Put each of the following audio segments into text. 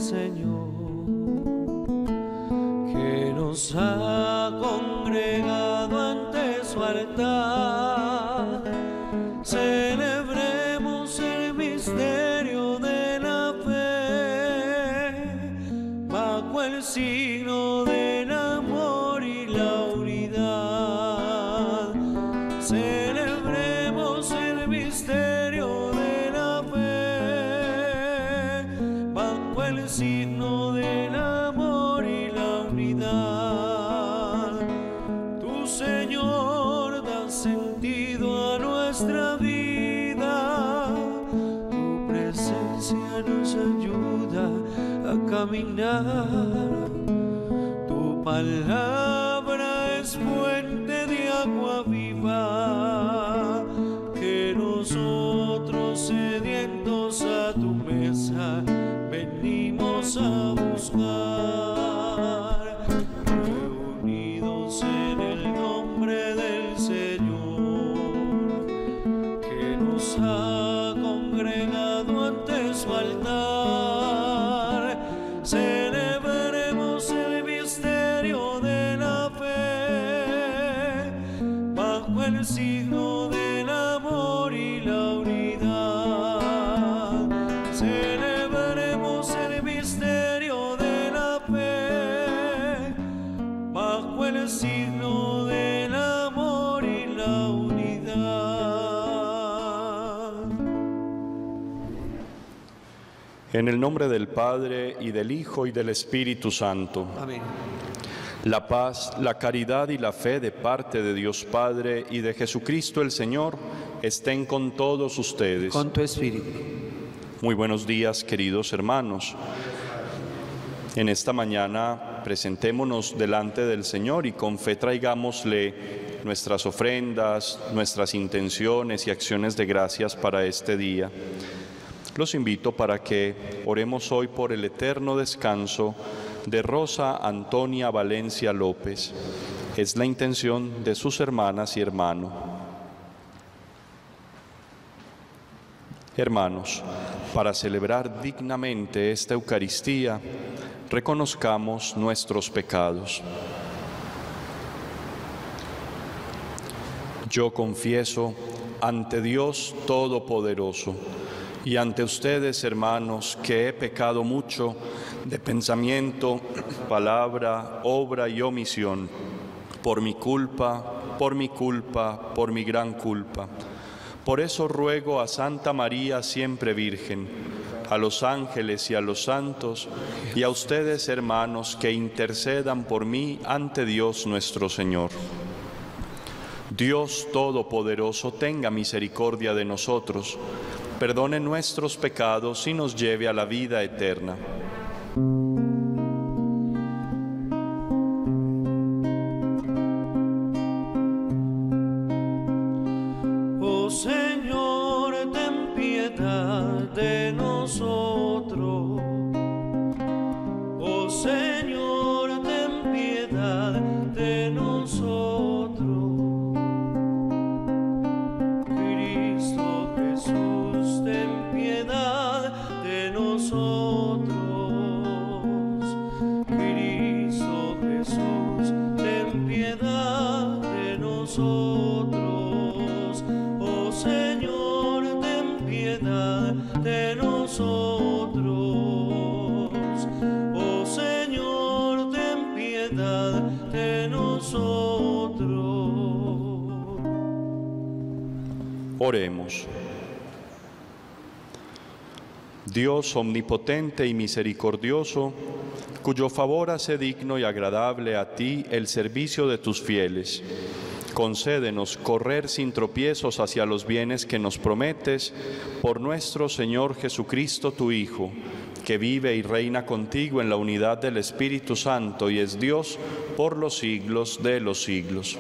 Señor, que nos ha congregado ante su altar. Celebremos el misterio de la fe, bajo el signo del amor y la unidad. Celebremos el misterio de la fe, bajo el signo del amor y la unidad. Tu Señor da sentido a nuestra vida, tu presencia nos ayuda a caminar. Tu palabra es fuente de agua viva, que nosotros sedientos a tu mesa venimos a buscar. Reunidos en el nombre del Señor, que nos ha congregado ante su altar. Celebremos el misterio de la fe, bajo el signo del amor y la unidad. Celebremos el misterio de la fe, bajo el signo del amor y la unidad. En el nombre del Padre, y del Hijo, y del Espíritu Santo. Amén. La paz, la caridad y la fe de parte de Dios Padre y de Jesucristo el Señor estén con todos ustedes. Con tu espíritu. Muy buenos días, queridos hermanos. En esta mañana presentémonos delante del Señor y con fe traigámosle nuestras ofrendas, nuestras intenciones y acciones de gracias para este día. Los invito para que oremos hoy por el eterno descanso de Rosa Antonia Valencia López. Es la intención de sus hermanas y hermanos. Hermanos, para celebrar dignamente esta Eucaristía, reconozcamos nuestros pecados. Yo confieso ante Dios Todopoderoso y ante ustedes, hermanos, que he pecado mucho de pensamiento, palabra, obra y omisión, por mi culpa, por mi gran culpa. Por eso ruego a Santa María siempre Virgen, a los ángeles y a los santos, y a ustedes, hermanos, que intercedan por mí ante Dios nuestro Señor. Dios Todopoderoso tenga misericordia de nosotros, perdone nuestros pecados y nos lleve a la vida eterna. Oh Señor, ten piedad de nosotros. Oh Señor, ten piedad de nosotros. Cristo Jesús, ten piedad de nosotros. Cristo Jesús, ten piedad de nosotros. Oh Señor, ten piedad de nosotros. Oh Señor, ten piedad de nosotros. Oremos. Dios omnipotente y misericordioso, cuyo favor hace digno y agradable a ti el servicio de tus fieles, concédenos correr sin tropiezos hacia los bienes que nos prometes, por nuestro Señor Jesucristo, tu Hijo, que vive y reina contigo en la unidad del Espíritu Santo y es Dios por los siglos de los siglos.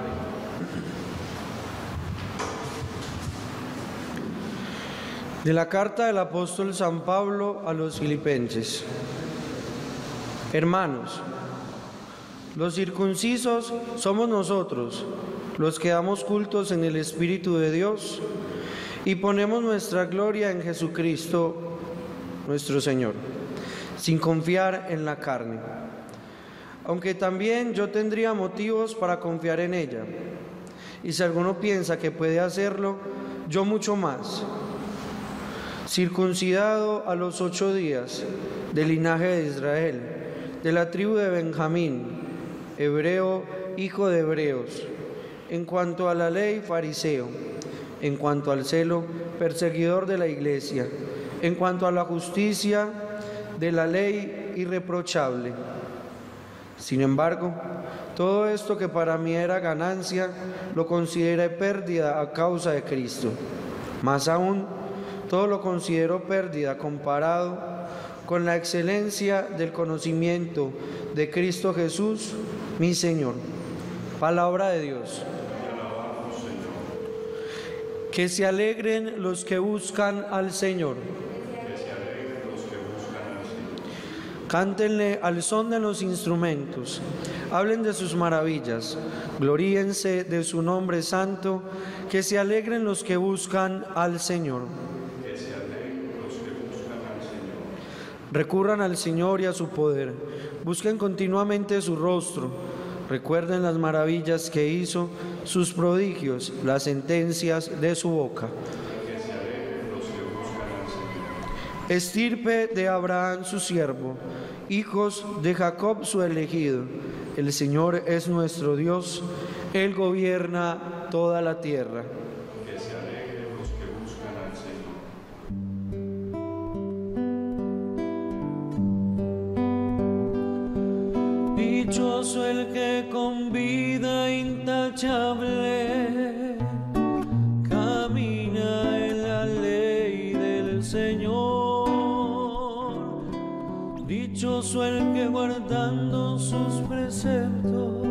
De la carta del apóstol San Pablo a los Filipenses. Hermanos, los circuncisos somos nosotros, los que damos cultos en el Espíritu de Dios y ponemos nuestra gloria en Jesucristo, nuestro Señor. sin confiar en la carne. Aunque también yo tendría motivos para confiar en ella. Y si alguno piensa que puede hacerlo, yo mucho más. Circuncidado a los 8 días, del linaje de Israel, de la tribu de Benjamín, hebreo, hijo de hebreos, en cuanto a la ley, fariseo, en cuanto al celo, perseguidor de la iglesia, en cuanto a la justicia de la ley, irreprochable. Sin embargo, todo esto que para mí era ganancia, lo consideré pérdida a causa de Cristo. Más aún, todo lo considero pérdida comparado con la excelencia del conocimiento de Cristo Jesús, mi Señor. Palabra de Dios. Que se alegren los que buscan al Señor. Cántenle al son de los instrumentos, hablen de sus maravillas, gloríense de su nombre santo, que se alegren los que buscan al Señor. Que se alegren los que buscan al Señor. Recurran al Señor y a su poder, busquen continuamente su rostro, recuerden las maravillas que hizo, sus prodigios, las sentencias de su boca. Que se alegren los que buscan al Señor. Estirpe de Abraham su siervo, hijos de Jacob su elegido. El Señor es nuestro Dios, Él gobierna toda la tierra. Que se alegren los que buscan al Señor. Dichoso el que con vida intachable camina en la ley del Señor. Dichoso el que guardando sus preceptos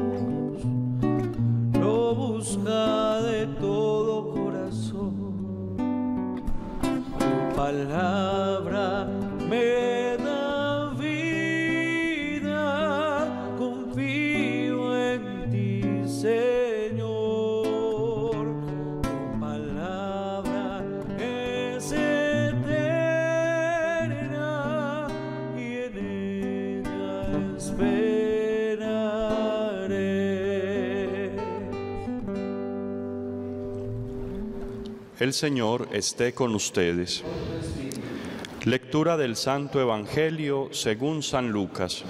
lo busca de todo corazón. Tu palabra me da vida, confío en ti, Señor. Tu palabra es eterna y en ella esperaré. El Señor esté con ustedes. Lectura del Santo Evangelio según San Lucas.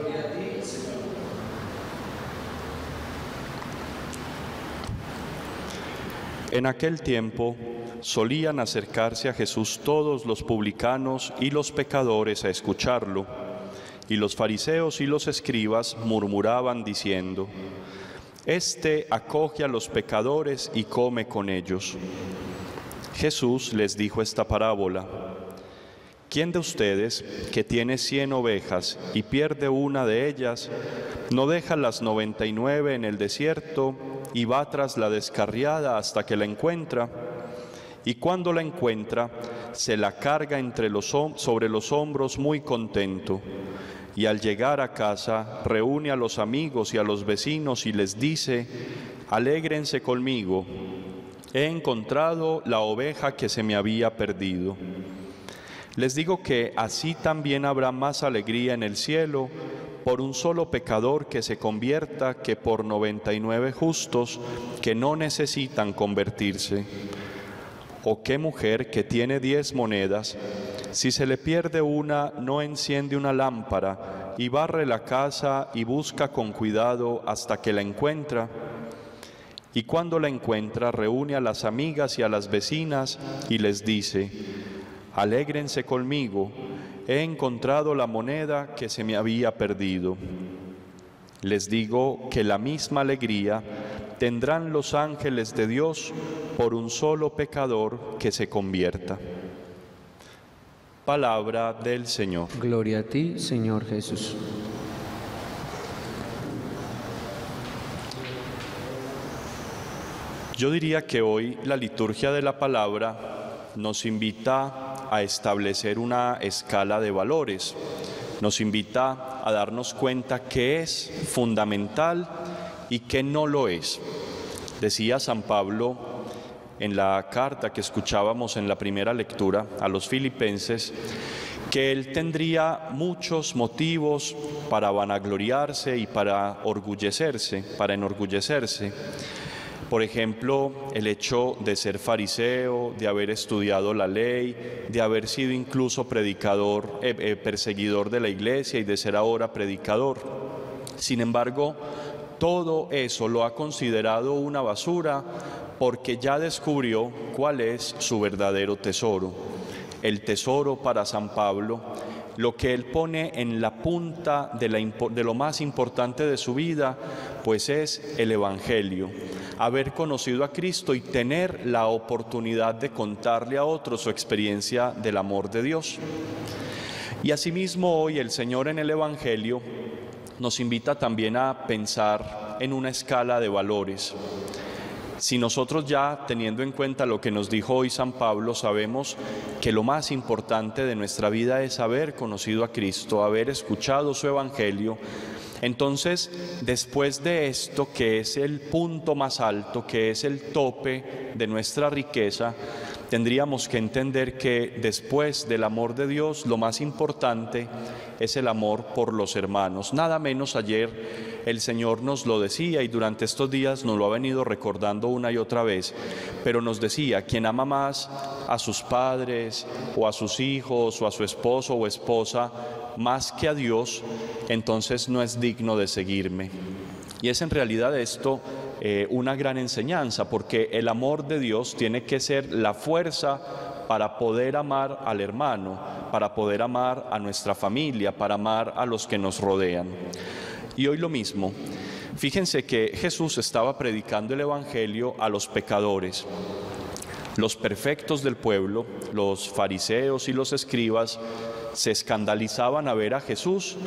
En aquel tiempo solían acercarse a Jesús todos los publicanos y los pecadores a escucharlo, y los fariseos y los escribas murmuraban diciendo: Este acoge a los pecadores y come con ellos. Jesús les dijo esta parábola: ¿Quién de ustedes, que tiene 100 ovejas y pierde una de ellas, no deja las 99 en el desierto y va tras la descarriada hasta que la encuentra? Y cuando la encuentra, se la carga sobre los hombros muy contento. Y al llegar a casa, reúne a los amigos y a los vecinos y les dice: Alégrense conmigo, he encontrado la oveja que se me había perdido. Les digo que así también habrá más alegría en el cielo por un solo pecador que se convierta que por 99 justos que no necesitan convertirse. ¿O qué mujer que tiene 10 monedas, si se le pierde una, no enciende una lámpara y barre la casa y busca con cuidado hasta que la encuentra? Y cuando la encuentra, reúne a las amigas y a las vecinas y les dice: Alégrense conmigo, he encontrado la moneda que se me había perdido. Les digo que la misma alegría tendrán los ángeles de Dios por un solo pecador que se convierta. Palabra del Señor. Gloria a ti, Señor Jesús. Yo diría que hoy la liturgia de la palabra nos invita a establecer una escala de valores, nos invita a darnos cuenta qué es fundamental y qué no lo es. Decía San Pablo en la carta que escuchábamos en la primera lectura a los filipenses que él tendría muchos motivos para vanagloriarse y para enorgullecerse. Por ejemplo, el hecho de ser fariseo, de haber estudiado la ley, de haber sido incluso perseguidor de la iglesia y de ser ahora predicador. Sin embargo, todo eso lo ha considerado una basura porque ya descubrió cuál es su verdadero tesoro. El tesoro para San Pablo, lo que él pone en la punta de lo más importante de su vida, pues es el Evangelio. Haber conocido a Cristo y tener la oportunidad de contarle a otros su experiencia del amor de Dios. Y asimismo hoy el Señor en el Evangelio nos invita también a pensar en una escala de valores. Si nosotros ya, teniendo en cuenta lo que nos dijo hoy San Pablo, sabemos que lo más importante de nuestra vida es haber conocido a Cristo, haber escuchado su Evangelio, entonces, después de esto, que es el punto más alto, que es el tope de nuestra riqueza, tendríamos que entender que después del amor de Dios, lo más importante es el amor por los hermanos. Nada menos ayer el Señor nos lo decía y durante estos días nos lo ha venido recordando una y otra vez, pero nos decía, quien ama más a sus padres o a sus hijos o a su esposo o esposa más que a Dios, entonces no es digno de seguirme. Y es en realidad esto una gran enseñanza, porque el amor de Dios tiene que ser la fuerza para poder amar al hermano, para poder amar a nuestra familia, para amar a los que nos rodean. Y hoy lo mismo. Fíjense que Jesús estaba predicando el Evangelio a los pecadores. Los perfectos del pueblo, los fariseos y los escribas, se escandalizaban a ver a Jesús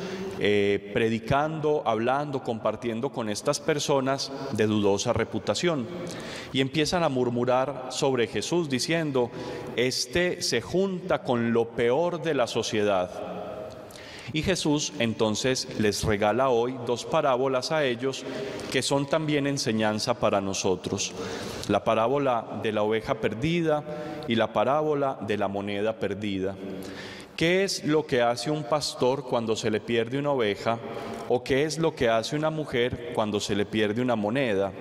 predicando, hablando, compartiendo con estas personas de dudosa reputación. Y empiezan a murmurar sobre Jesús diciendo, este se junta con lo peor de la sociedad. Y Jesús entonces les regala hoy dos parábolas a ellos que son también enseñanza para nosotros. La parábola de la oveja perdida y la parábola de la moneda perdida. ¿Qué es lo que hace un pastor cuando se le pierde una oveja? ¿O qué es lo que hace una mujer cuando se le pierde una moneda?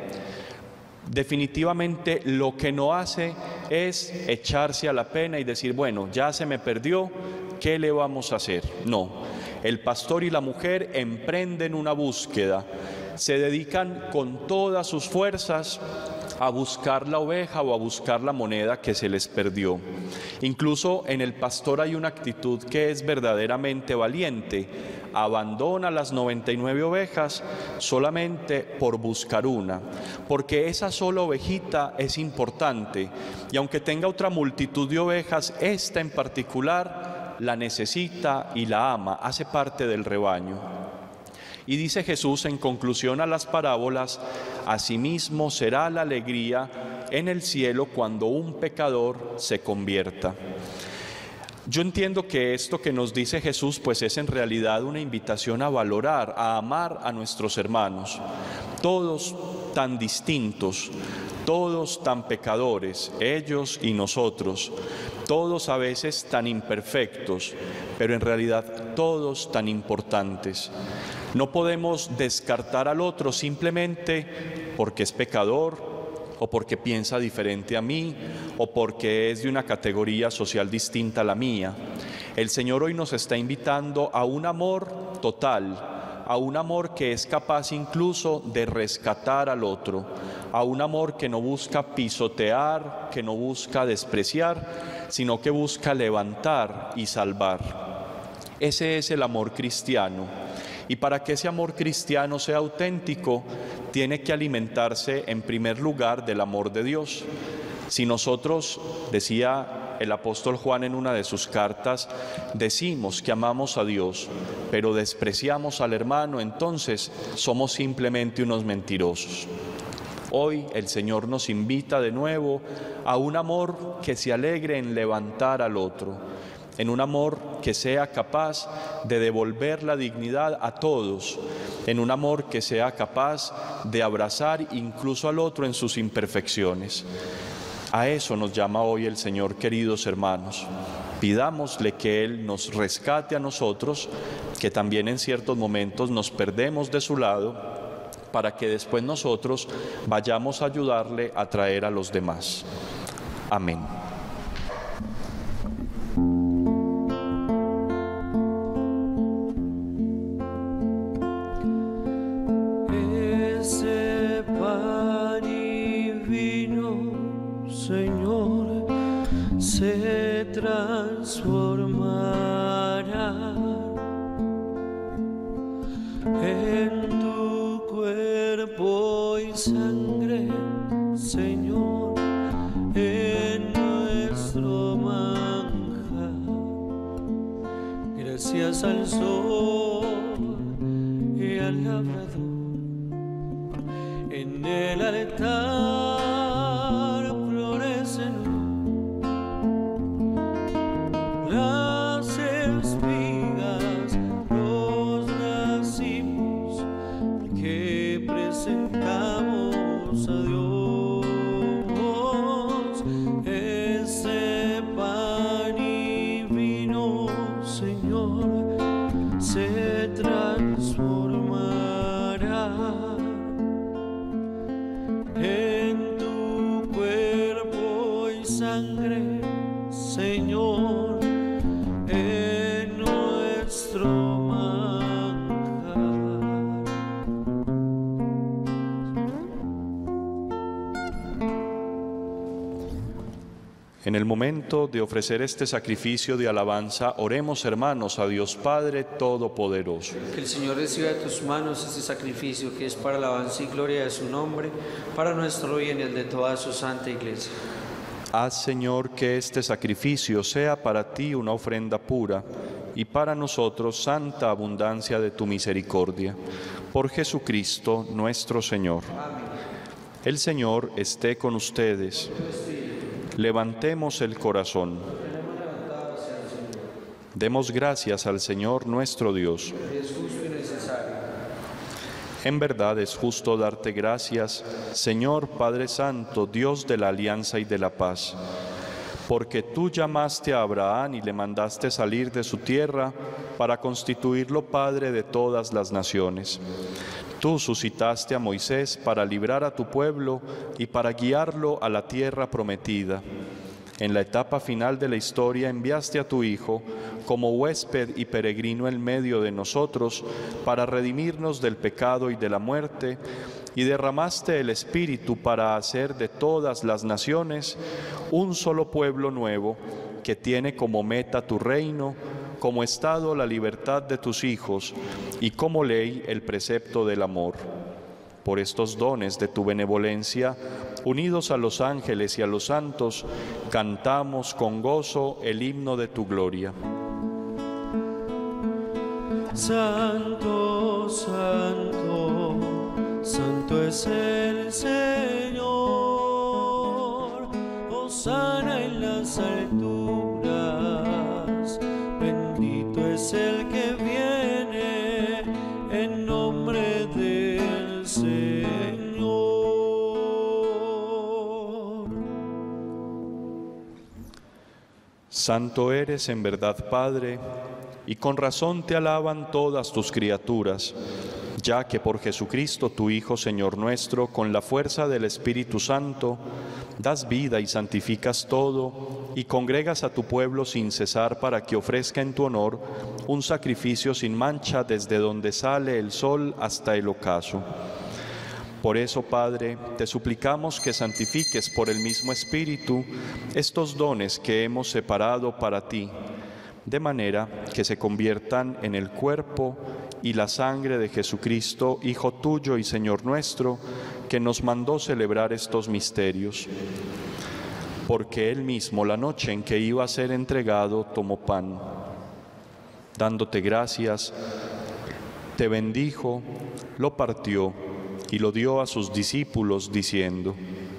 Definitivamente lo que no hace es echarse a la pena y decir, bueno, ya se me perdió, ¿qué le vamos a hacer? No, el pastor y la mujer emprenden una búsqueda, se dedican con todas sus fuerzas a buscar la oveja o a buscar la moneda que se les perdió. Incluso en el pastor hay una actitud que es verdaderamente valiente. Abandona las 99 ovejas solamente por buscar una, porque esa sola ovejita es importante y aunque tenga otra multitud de ovejas, esta en particular la necesita y la ama, hace parte del rebaño. Y dice Jesús en conclusión a las parábolas, asimismo será la alegría en el cielo cuando un pecador se convierta. Yo entiendo que esto que nos dice Jesús pues es en realidad una invitación a valorar, a amar a nuestros hermanos, todos tan distintos, todos tan pecadores, ellos y nosotros, todos a veces tan imperfectos, pero en realidad todos tan importantes. No podemos descartar al otro simplemente porque es pecador o porque piensa diferente a mí o porque es de una categoría social distinta a la mía. El Señor hoy nos está invitando a un amor total, a un amor que es capaz incluso de rescatar al otro, a un amor que no busca pisotear, que no busca despreciar, sino que busca levantar y salvar. Ese es el amor cristiano. Y para que ese amor cristiano sea auténtico, tiene que alimentarse en primer lugar del amor de Dios. Si nosotros, decía el apóstol Juan en una de sus cartas, decimos que amamos a Dios, pero despreciamos al hermano, entonces somos simplemente unos mentirosos. Hoy el Señor nos invita de nuevo a un amor que se alegre en levantar al otro, en un amor que sea capaz de devolver la dignidad a todos, en un amor que sea capaz de abrazar incluso al otro en sus imperfecciones. A eso nos llama hoy el Señor, queridos hermanos. Pidámosle que Él nos rescate a nosotros, que también en ciertos momentos nos perdemos de su lado, para que después nosotros vayamos a ayudarle a traer a los demás. Amén. Ese pan y vino, Señor, se transformará en tu cuerpo y sangre, Señor, en nuestro manjar. Gracias al sol y al labrador, en el altar florecen las espigas, los racimos que presentamos a Dios. Ese pan y vino, Señor, se transformará en tu cuerpo y sangre, Señor, en nuestro manjar. En el momento de ofrecer este sacrificio de alabanza, oremos, hermanos, a Dios Padre Todopoderoso. Que el Señor reciba de tus manos este sacrificio que es para alabanza y gloria de su nombre, para nuestro bien y el de toda su santa Iglesia. Haz, Señor, que este sacrificio sea para ti una ofrenda pura y para nosotros santa abundancia de tu misericordia. Por Jesucristo nuestro Señor. Amén. El Señor esté con ustedes. Levantemos el corazón. Demos gracias al Señor nuestro Dios. Es justo y necesario. En verdad es justo darte gracias, Señor Padre Santo, Dios de la alianza y de la paz, porque tú llamaste a Abraham y le mandaste salir de su tierra para constituirlo Padre de todas las naciones. Tú suscitaste a Moisés para librar a tu pueblo y para guiarlo a la tierra prometida. En la etapa final de la historia enviaste a tu Hijo como huésped y peregrino en medio de nosotros para redimirnos del pecado y de la muerte, y derramaste el Espíritu para hacer de todas las naciones un solo pueblo nuevo que tiene como meta tu reino, como estado la libertad de tus hijos y como ley el precepto del amor. Por estos dones de tu benevolencia, unidos a los ángeles y a los santos, cantamos con gozo el himno de tu gloria. Santo, santo, santo es el Señor, hosana en las alturas, bendito es el que viene en nombre del Señor. Santo eres en verdad, Padre, y con razón te alaban todas tus criaturas, ya que por Jesucristo, tu Hijo, Señor nuestro, con la fuerza del Espíritu Santo, das vida y santificas todo, y congregas a tu pueblo sin cesar para que ofrezca en tu honor un sacrificio sin mancha desde donde sale el sol hasta el ocaso. Por eso, Padre, te suplicamos que santifiques por el mismo Espíritu estos dones que hemos separado para ti, de manera que se conviertan en el cuerpo y la sangre de Jesucristo, Hijo tuyo y Señor nuestro, que nos mandó celebrar estos misterios. Porque Él mismo, la noche en que iba a ser entregado, tomó pan. Dándote gracias, te bendijo, lo partió y lo dio a sus discípulos, diciendo: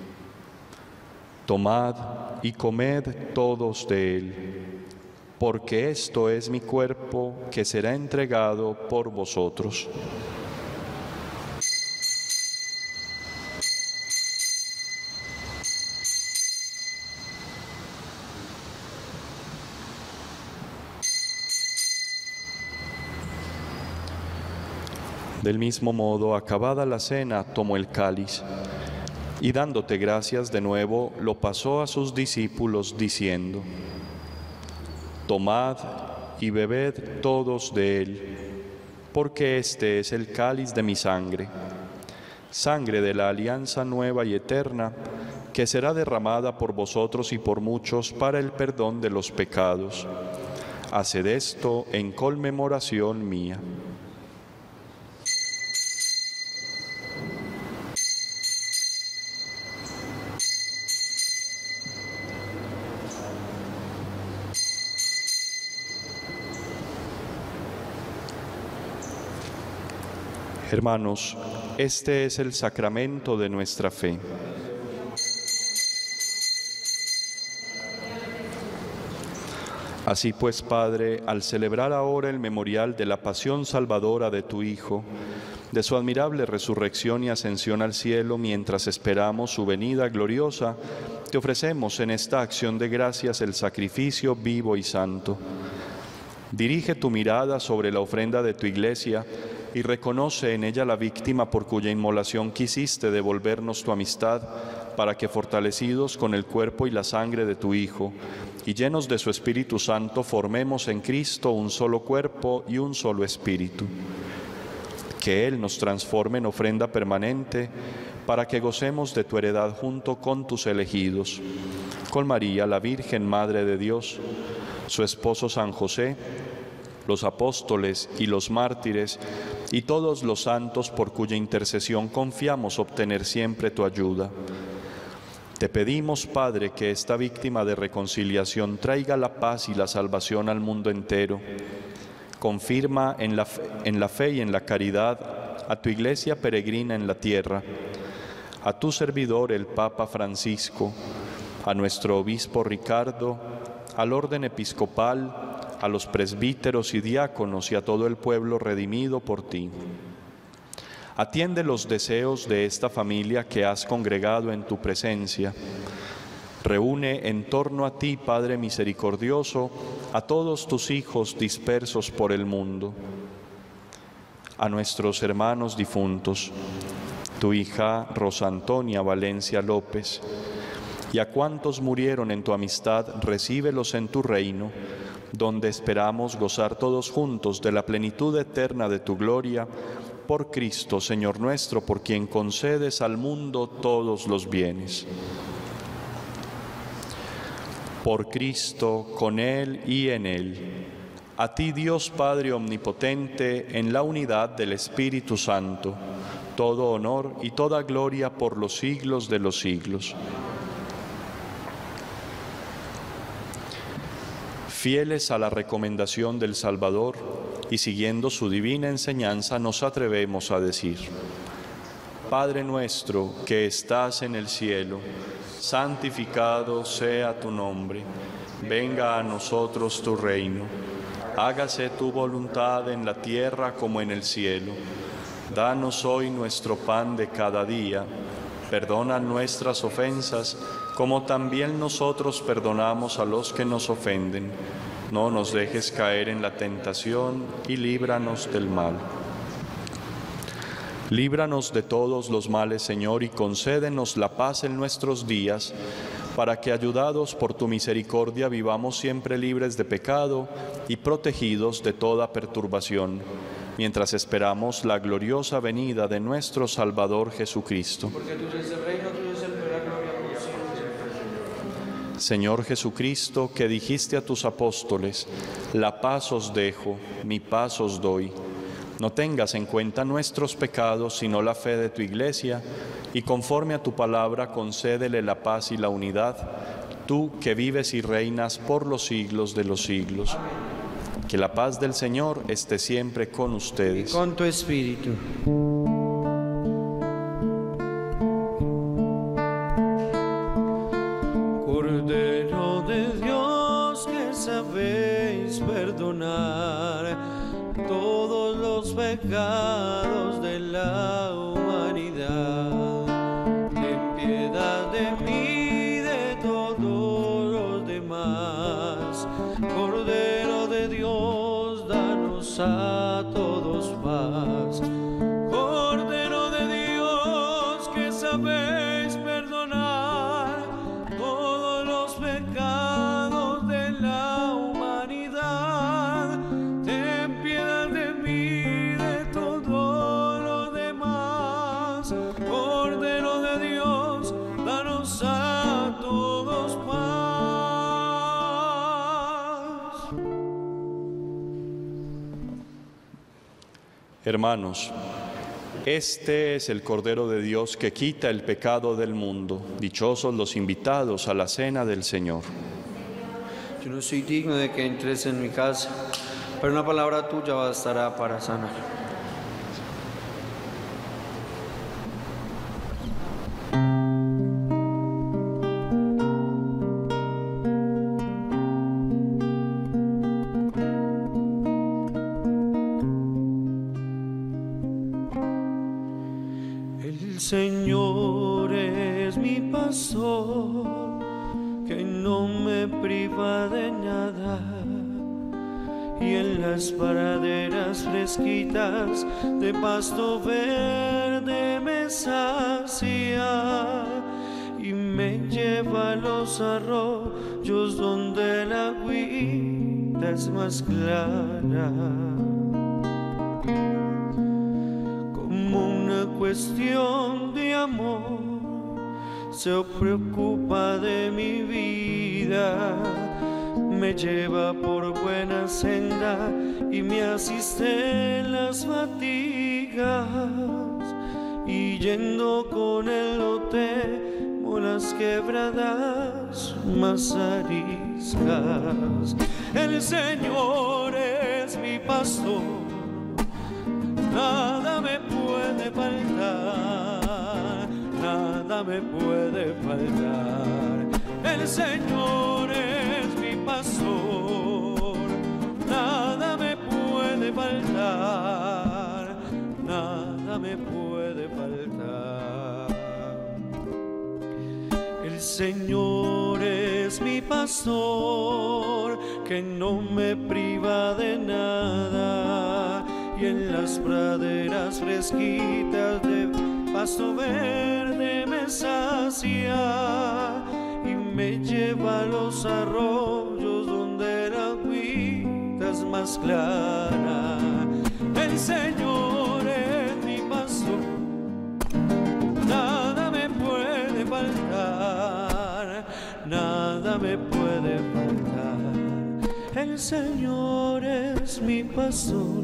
Tomad y comed todos de él, porque esto es mi cuerpo que será entregado por vosotros. Del mismo modo, acabada la cena, tomó el cáliz y dándote gracias de nuevo, lo pasó a sus discípulos diciendo: Tomad y bebed todos de él, porque este es el cáliz de mi sangre, sangre de la alianza nueva y eterna, que será derramada por vosotros y por muchos para el perdón de los pecados. Haced esto en conmemoración mía. Hermanos, este es el sacramento de nuestra fe. Así pues, Padre, al celebrar ahora el memorial de la pasión salvadora de tu Hijo, de su admirable resurrección y ascensión al cielo, mientras esperamos su venida gloriosa, te ofrecemos en esta acción de gracias el sacrificio vivo y santo. Dirige tu mirada sobre la ofrenda de tu Iglesia y reconoce en ella la víctima por cuya inmolación quisiste devolvernos tu amistad, para que fortalecidos con el cuerpo y la sangre de tu Hijo, y llenos de su Espíritu Santo, formemos en Cristo un solo cuerpo y un solo espíritu. Que Él nos transforme en ofrenda permanente, para que gocemos de tu heredad junto con tus elegidos, con María, la Virgen Madre de Dios, su esposo San José, los apóstoles y los mártires, y todos los santos por cuya intercesión confiamos obtener siempre tu ayuda. Te pedimos, Padre, que esta víctima de reconciliación traiga la paz y la salvación al mundo entero. Confirma en la fe y en la caridad a tu Iglesia peregrina en la tierra, a tu servidor el Papa Francisco, a nuestro obispo Ricardo, al orden episcopal, a los presbíteros y diáconos y a todo el pueblo redimido por ti. Atiende los deseos de esta familia que has congregado en tu presencia. Reúne en torno a ti, Padre misericordioso, a todos tus hijos dispersos por el mundo. A nuestros hermanos difuntos, tu hija Rosa Antonia Valencia López, y a cuantos murieron en tu amistad, recíbelos en tu reino, donde esperamos gozar todos juntos de la plenitud eterna de tu gloria, por Cristo, Señor nuestro, por quien concedes al mundo todos los bienes. Por Cristo, con Él y en Él, a ti Dios Padre Omnipotente, en la unidad del Espíritu Santo, todo honor y toda gloria por los siglos de los siglos. Fieles a la recomendación del Salvador y siguiendo su divina enseñanza, nos atrevemos a decir: Padre nuestro que estás en el cielo, santificado sea tu nombre. Venga a nosotros tu reino. Hágase tu voluntad en la tierra como en el cielo. Danos hoy nuestro pan de cada día. Perdona nuestras ofensas, como también nosotros perdonamos a los que nos ofenden. No nos dejes caer en la tentación y líbranos del mal. Líbranos de todos los males, Señor, y concédenos la paz en nuestros días, para que, ayudados por tu misericordia, vivamos siempre libres de pecado y protegidos de toda perturbación, mientras esperamos la gloriosa venida de nuestro Salvador Jesucristo. Porque tuyo es el reino, tuyo es el poder, gloria por siempre. Señor Jesucristo, que dijiste a tus apóstoles: la paz os dejo, mi paz os doy. No tengas en cuenta nuestros pecados, sino la fe de tu Iglesia, y conforme a tu palabra concédele la paz y la unidad, tú que vives y reinas por los siglos de los siglos. Que la paz del Señor esté siempre con ustedes. Y con tu espíritu. Cordero de Dios, que sabéis perdonar todos los pecados de la humanidad, ten piedad de mí y de todos los demás. Cordero de Dios, danos a todos paz. pecados de la humanidad. Ten piedad de mí, de todo lo demás. Cordero de Dios, danos a todos paz. Hermanos, este es el Cordero de Dios que quita el pecado del mundo. Dichosos los invitados a la cena del Señor. Yo no soy digno de que entres en mi casa, pero una palabra tuya bastará para sanar. El Señor es mi pastor, que no me priva de nada, y en las praderas fresquitas de pasto verde me sacia, y me lleva a los arroyos donde el agüita es más clara. Como una cuestión de amor, se preocupa de mi vida, me lleva por buena senda y me asiste en las fatigas, y yendo con él no temo las quebradas más ariscas. El Señor es mi pastor, nada me puede faltar, nada me puede faltar. El Señor es mi pastor, nada me puede faltar, nada me puede faltar. El Señor es mi pastor, que no me priva de nada, y en las praderas fresquitas de pasto verde me sacia, y me lleva a los arroyos donde la agüita es más clara. El Señor es mi pastor, nada me puede faltar, nada me puede faltar. El Señor es mi pastor,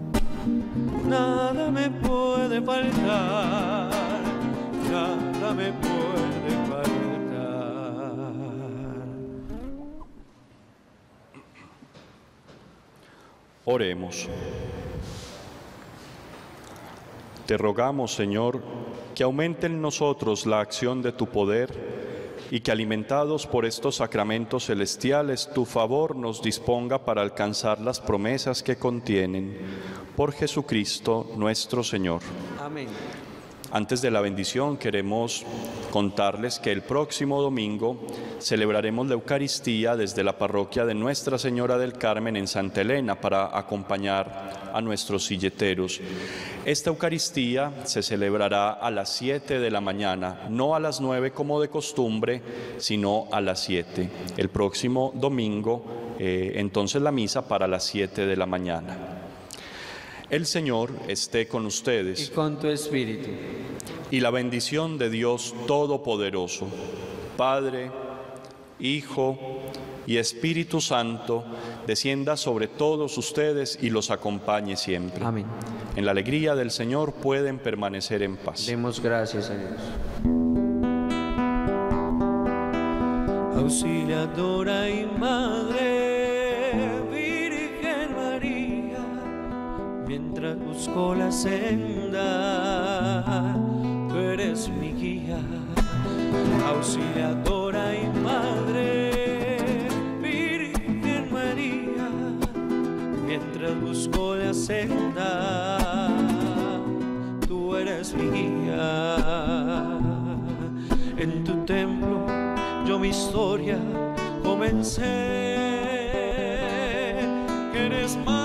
nada me puede faltar, nada me puede faltar. Oremos. Te rogamos, Señor, que aumente en nosotros la acción de tu poder y que, alimentados por estos sacramentos celestiales, tu favor nos disponga para alcanzar las promesas que contienen. Por Jesucristo nuestro Señor. Amén. Antes de la bendición queremos contarles que el próximo domingo celebraremos la Eucaristía desde la parroquia de Nuestra Señora del Carmen en Santa Elena para acompañar a nuestros silleteros. Esta Eucaristía se celebrará a las 7 de la mañana, no a las 9 como de costumbre, sino a las 7. El próximo domingo, entonces la misa para las 7 de la mañana. El Señor esté con ustedes. Y con tu espíritu. Y la bendición de Dios Todopoderoso, Padre, Hijo y Espíritu Santo, descienda sobre todos ustedes y los acompañe siempre. Amén. En la alegría del Señor pueden permanecer en paz. Demos gracias a Dios. Auxiliadora y Madre, Virgen María, mientras busco la senda, tú eres mi guía. Auxiliadora y Madre, Virgen María, mientras busco la senda, tú eres mi guía. En tu templo yo mi historia comencé, que eres más